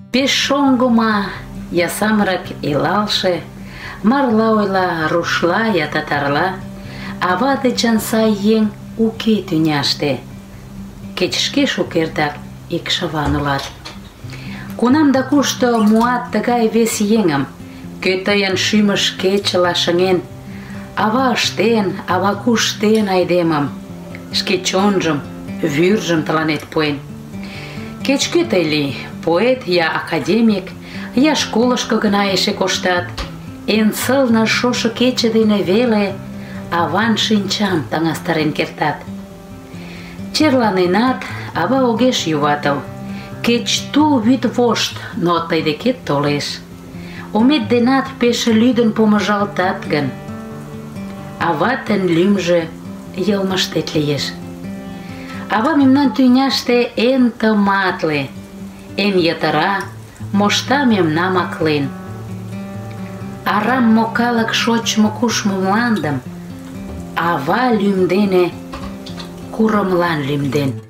Пеш шоҥго ма, я самырык илалше, марла ойла, рушла я татарла, ава дечын сай еҥ уке тӱняште. Кеч шке шукертак икшыван улат. Кунам да кушто муат тыгай вес еҥым, кӧ тыйын шӱмышкӧ чыла шыҥен, ава ыштен, ава куштен айдемым, шке чонжым, вӱржым тыланет пуэн. Кеч-кӧ тый лий, поэт я академик, я школышко гына эше коштат, эн сылне шошо кече дене веле аван шинчам таҥастарен кертат. Черланенат, ава огеш юватыл, кеч тул вӱд вошт, но тый декет толеш. Омет денат пеш лӱдын помыжалтат гын, аватын лӱмжӧ йылмыштет лиеш. Ава мемнан тӱняште эн тыматле, эн йытыра, мошта мемнам аклен. Арам мо калык шочмо-кушмо мландым ава лӱм дене курымлан лӱмден.